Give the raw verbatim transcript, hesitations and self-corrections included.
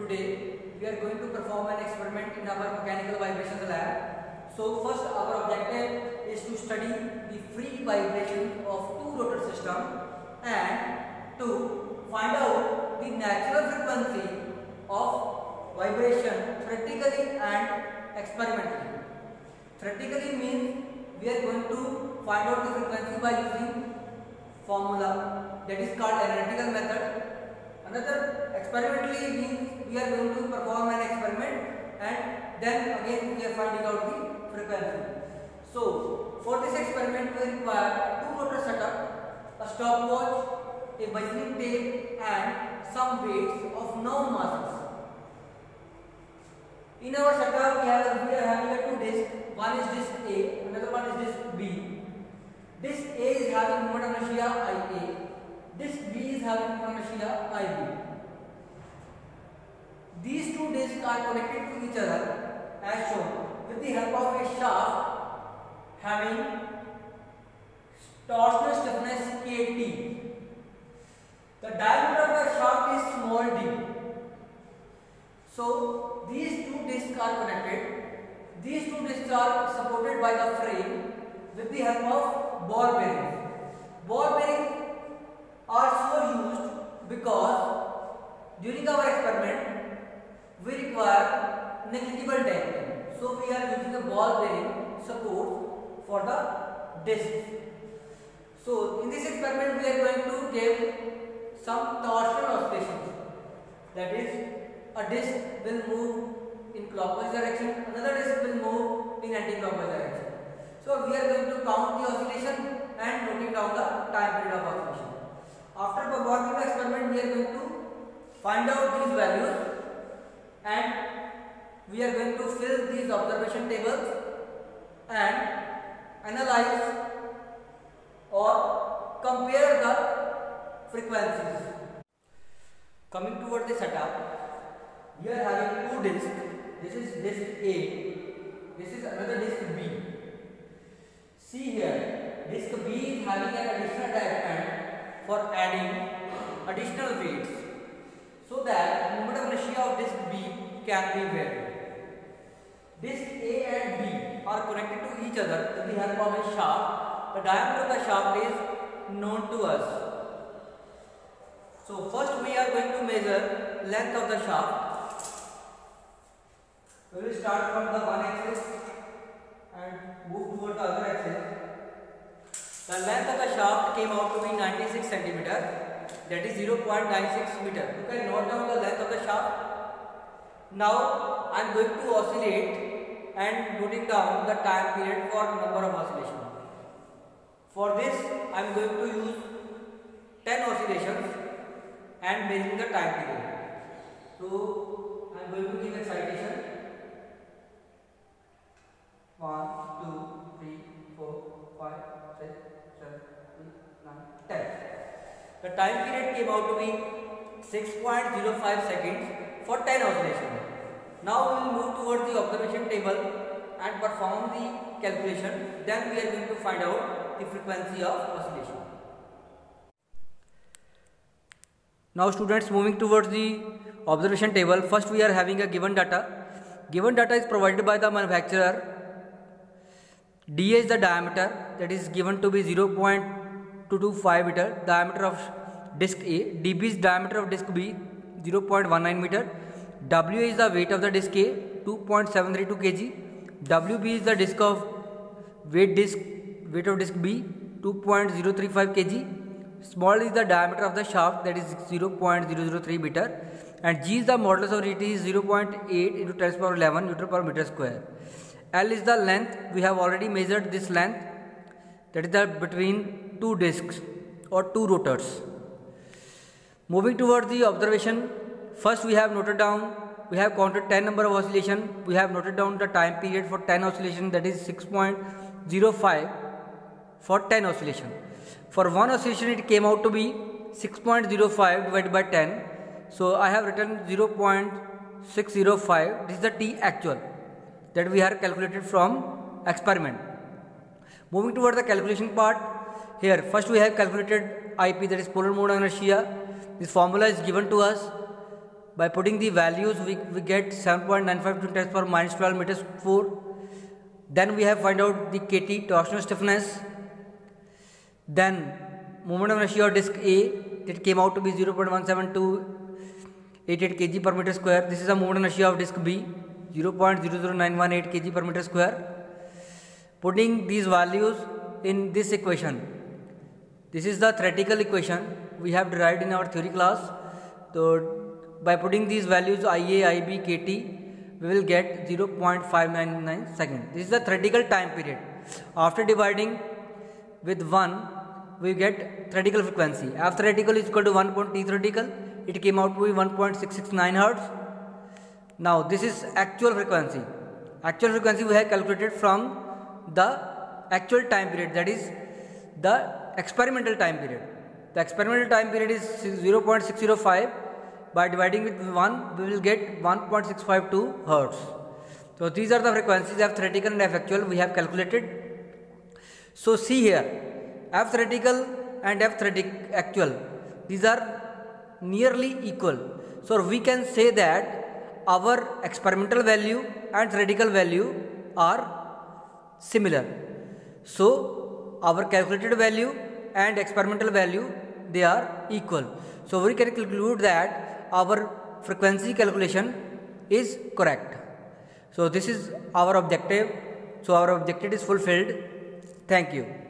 today we are going to perform an experiment in our mechanical vibrations lab. So first our objective is to study the free vibration of two rotor system and to find out the natural frequency of vibration theoretically and experimentally. Theoretically means we are going to find out the frequency by using formula, that is called analytical method. Another experimentally means we are going to perform an experiment and then again we are finding out the frequency. So for this experiment we require two rotor setup, a stopwatch, a measuring tape and some weights of known masses. In our setup we have we are having a two discs. One is disc A, another one is disc B. Disc A is having moment of inertia I A. Disc B is having moment of inertia I B. These two discs are connected to each other as shown with the help of a shaft having torsional stiffness K T. The diameter of the shaft is small d. So these two discs are connected. These two discs are supported by the frame with the help of ball bearings. Ball bearings are so used because during our experiment we require negligible damping. So we are using a ball bearing support for the discs. So in this experiment we are going to give some torsional oscillations. That is, a disc will move in clockwise direction, another disc will move in anti-clockwise direction. So we are going to count the oscillation and noting down the time period of oscillation. After performing the experiment we are going to find out these values and we are going to fill these observation tables and analyze or compare the frequencies. Coming towards the setup, we are having two discs. This is disc A, this is another disc B. See here, disc B is having an additional diaphragm for adding additional weights so that moment of inertia of disc B can be varied. Disc A and B are connected to each other with the help of a shaft. The diameter of the shaft is known to us. So first we are going to measure length of the shaft. We will start from the one axis and move toward the other axis. The length of the shaft came out to be ninety-six centimeters, that is zero point nine six meter. You can note down the length of the shaft. Now I am going to oscillate and noting down the time period for number of oscillations. For this I am going to use ten oscillations and measuring the time period. So I am going to give excitation. one, two, three, four, five, six, seven, eight, nine, ten. The time period came out to be six point zero five seconds for ten oscillations. Now we will move towards the observation table and perform the calculation. Then we are going to find out the frequency of oscillation. Now students, moving towards the observation table, first we are having a given data. Given data is provided by the manufacturer. D A is the diameter, that is given to be zero point two two five meter, diameter of disc A. D B is diameter of disc B, zero point one nine meter. W is the weight of the disc A, two point seven three two kilograms. W B is the disc of weight disc weight of disc B, two point zero three five kilograms. Small is the diameter of the shaft, that is zero point zero zero three meter, and G is the modulus of rigidity is zero point eight into ten to the power eleven Newton per meter square. L is the length. We have already measured this length, that is the between two discs or two rotors. Moving towards the observation, first we have noted down, we have counted ten number of oscillation. We have noted down the time period for ten oscillation, that is six point zero five for ten oscillation. For one oscillation it came out to be six point zero five divided by ten. So I have written zero point six zero five. This is the T actual that we have calculated from experiment. Moving towards the calculation part, here first we have calculated I P, that is polar mode inertia. This formula is given to us. By putting the values, we, we get seven point nine five to ten to the power minus twelve meters four. Then we have find out the K T, torsional stiffness. Then moment of inertia of disc A, it came out to be zero point one seven two eight eight kilograms per meter square. This is the moment of inertia of disc B, zero point zero zero nine one eight kilograms per meter square. Putting these values in this equation, this is the theoretical equation we have derived in our theory class. So by putting these values I A, I B, K T, we will get zero point five nine nine seconds. This is the theoretical time period. After dividing with one, we get theoretical frequency. F theoretical is equal to one point T theoretical. It came out to be one point six six nine hertz. Now this is actual frequency. Actual frequency we have calculated from the actual time period, that is the experimental time period. The experimental time period is zero point six zero five. By dividing with one, we will get one point six five two hertz. So these are the frequencies F theoretical and F actual we have calculated. So see here, F theoretical and F theoretic actual, these are nearly equal. So we can say that our experimental value and theoretical value are similar. So our calculated value and experimental value, they are equal. So we can conclude that our frequency calculation is correct. So this is our objective. So our objective is fulfilled. Thank you.